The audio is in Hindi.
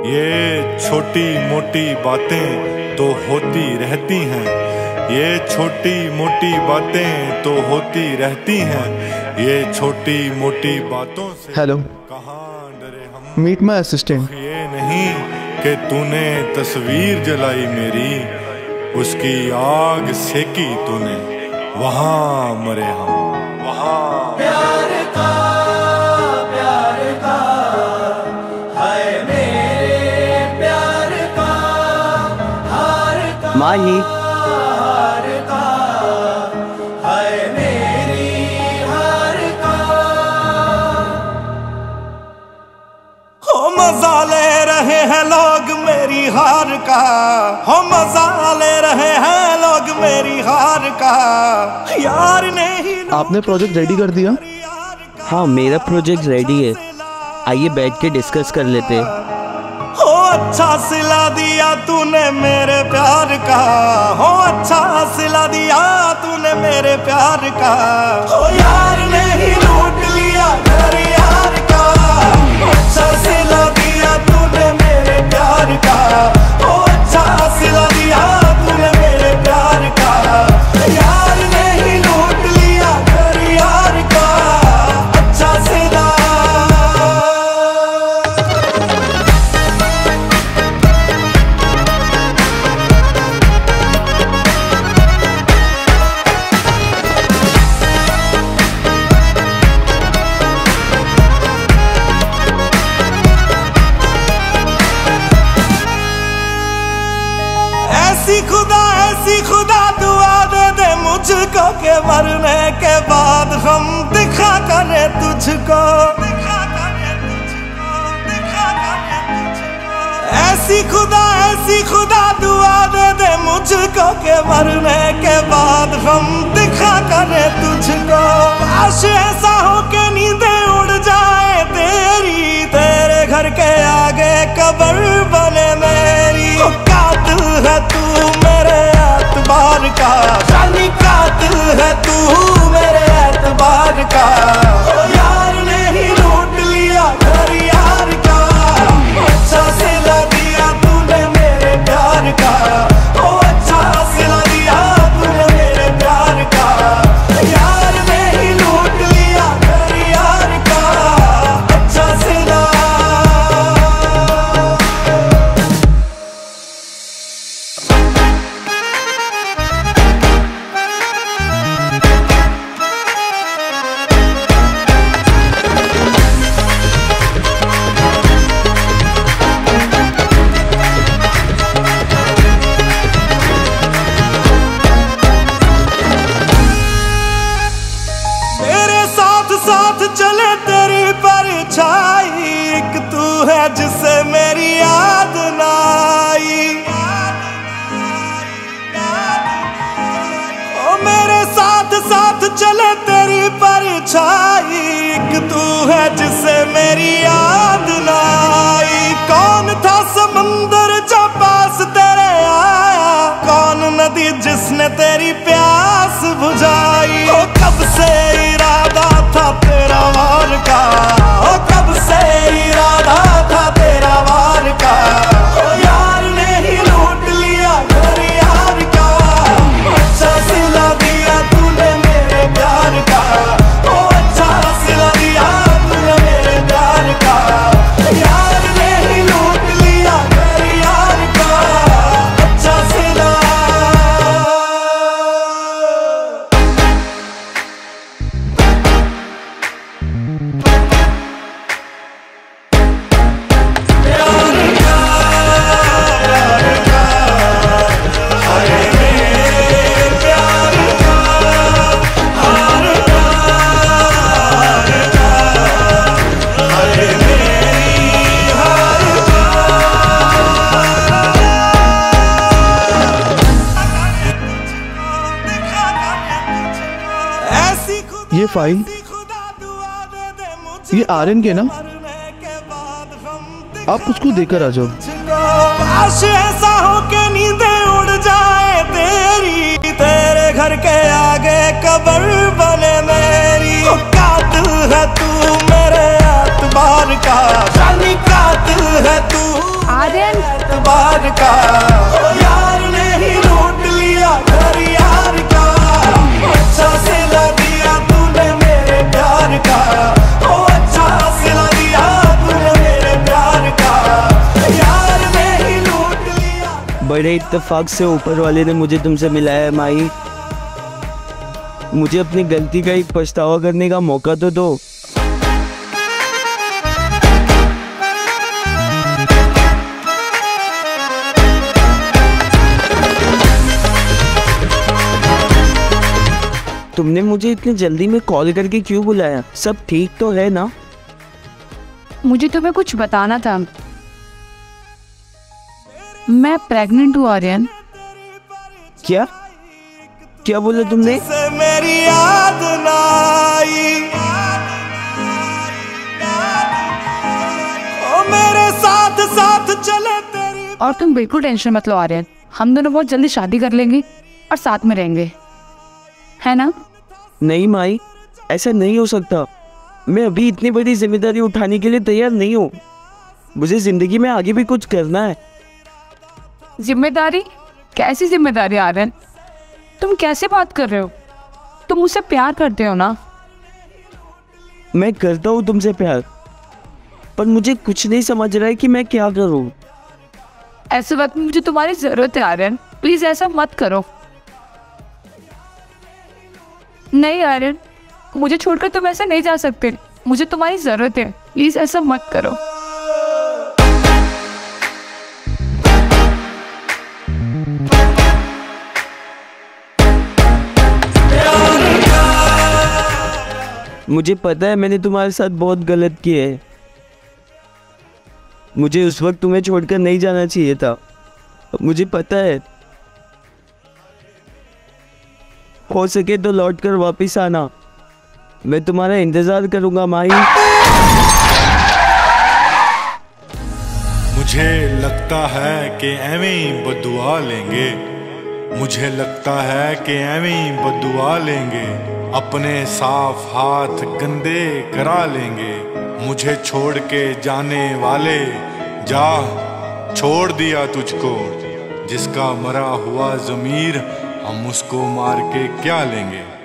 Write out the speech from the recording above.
ये छोटी मोटी बातें तो होती रहती हैं, ये छोटी मोटी बातें तो होती रहती हैं, ये छोटी मोटी बातों से हेलो, कहाँ डरे हम। Meet my assistant. ये नहीं कि तूने तस्वीर जलाई मेरी, उसकी आग सेकी तूने, वहाँ मरे हम, वहाँ। प्यार का है मेरे प्यार का हार का माही हार का है मेरी हार का। हो मजा ले रहे हैं लोग मेरी हार का, हो मजा ले रहे हैं लोग मेरी हार का। यार नहीं आपने प्रोजेक्ट रेडी कर दिया? हाँ, मेरा प्रोजेक्ट रेडी है, आइए बैठ के डिस्कस कर लेते हैं। हो अच्छा सिला दिया तूने मेरे प्यार का, हो अच्छा सिला दिया तूने मेरे प्यार का। हो यार ने ही लूट लिया घर यार का, अच्छा सिला दिया तूने मेरे प्यार का। हो अच्छा सिला दिया तूने मेरे प्यार का। यार ने ही लूट लिया घर यार का, अच्छा सिला। ऐसी खुदा दुआ दे दे मुझको के मरने के बाद हम दिखा करे तुझको, दिखा करे तुझको, दिखा करे तुझको। ऐसी खुदा दुआ दे दे मुझको के मरने के बाद हम दिखा करे तुझको। काश ऐसा हो के नींदें उड़ जाए तेरी, तेरे घर के आगे कब्र बने मेरी। कातिल है तू मेरे एतबार का, जानी कातिल है तू मेरे एतबार का। यार ने ही लूट लिया घर यार का, अच्छा सिला दिया तूने मेरे प्यार का। ओ अच्छा सिला दिया तूने मेरे प्यार का। यार ने ही लूट लिया घर यार का, अच्छा सिला। साथ चले तेरी परछाई, एक तू है जिसे मेरी याद ना आई। ओ मेरे साथ साथ चले तेरी परछाई, एक तू है जिसे मेरी याद ना आई। कौन था समंदर जो पास तेरे आया, कौन नदी जिसने तेरी प्यास बुझाई। ओ कब से इरादा था तेरा वार का, ओ कब से इरादा था तेरा वार का। ओ यार ने ही लूट लिया घर यार का, अच्छा सिला दिया तूने मेरे प्यार का। ओ अच्छा सिला दिया तूने मेरे प्यार का। यार ने ही लूट लिया घर यार का, अच्छा सिला। ये फाइल, ये आर्यन के ना, आप उसको देकर आ जाओ। काश ऐसा हो के नींदें उड़ जाए तेरी, तेरे घर के आगे कब्र बने मेरी। कातिल है तू मेरे एतबार का, जानी कातिल है तू। बड़े इत्तेफाक से ऊपर वाले ने मुझे तुमसे मिलाया है माही। मुझे अपनी गलती का एक पछतावा करने का मौका तो दो। तुमने मुझे इतनी जल्दी में कॉल करके क्यों बुलाया? सब ठीक तो है ना? मुझे तुम्हें कुछ बताना था। मैं प्रेग्नेंट हूँ आर्यन। क्या क्या बोला तुमने? मेरी याद ना आई, ओ मेरे साथ साथ चले तेरी। और तुम बिल्कुल टेंशन मत लो आर्यन, हम दोनों बहुत जल्दी शादी कर लेंगे और साथ में रहेंगे, है ना? नहीं माई, ऐसा नहीं हो सकता। मैं अभी इतनी बड़ी जिम्मेदारी उठाने के लिए तैयार नहीं हूँ। मुझे जिंदगी में आगे भी कुछ करना है। जिम्मेदारी? कैसी जिम्मेदारी आर्यन? तुम कैसे बात कर रहे हो? तुम मुझसे प्यार करते हो ना? मैं करता हूँ तुमसे प्यार, पर मुझे कुछ नहीं समझ रहा है कि मैं क्या करूँ। ऐसे वक्त में मुझे तुम्हारी जरूरत है आर्यन, प्लीज ऐसा मत करो। नहीं आर्यन, मुझे छोड़कर तुम ऐसे नहीं जा सकते। मुझे तुम्हारी जरूरत है, प्लीज ऐसा मत करो। मुझे पता है मैंने तुम्हारे साथ बहुत गलत किया है। मुझे उस वक्त तुम्हें छोड़कर नहीं जाना चाहिए था। मुझे पता है। हो सके तो लौट कर वापिस आना। मैं तुम्हारा इंतजार करूंगा माही। मुझे लगता है कि एवें ही बद्दुआ लेंगे। मुझे लगता है कि एवें ही बद्दुआ लेंगे। अपने साफ हाथ गंदे करा लेंगे। मुझे छोड़ के जाने वाले, जा छोड़ दिया तुझको। जिसका मरा हुआ ज़मीर हम उसको मार के क्या लेंगे।